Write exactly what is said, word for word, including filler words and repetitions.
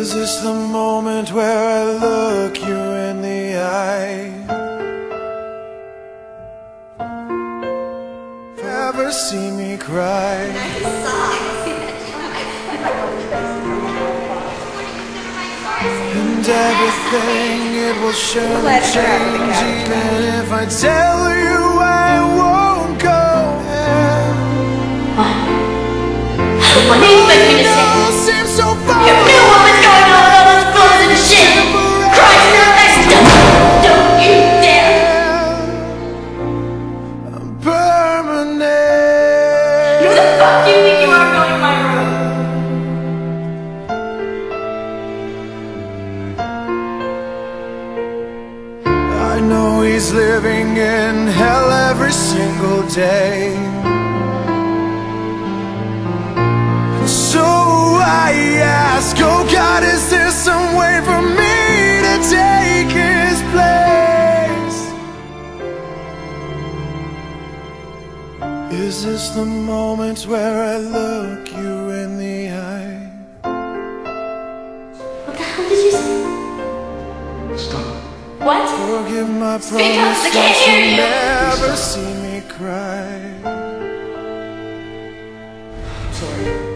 Is this the moment where I look you in the eye? Ever see me cry? And everything, it will surely change. Even if I tell you I won't go there. What do you expect me to say? So far. You knew what was going on with all those clothes and shit! Christ, no, that's don't, don't you dare! I'm permanent. Who the fuck do you think you are going in my room? I know he's living in hell every single day. So I ask, oh God, is there some way for me to take his place? Is this the moment where I look you in the eye? What the hell did you say? Stop. What? Forgive my Speak up, promise I can't that hear you'll you. never see me cry. Sorry.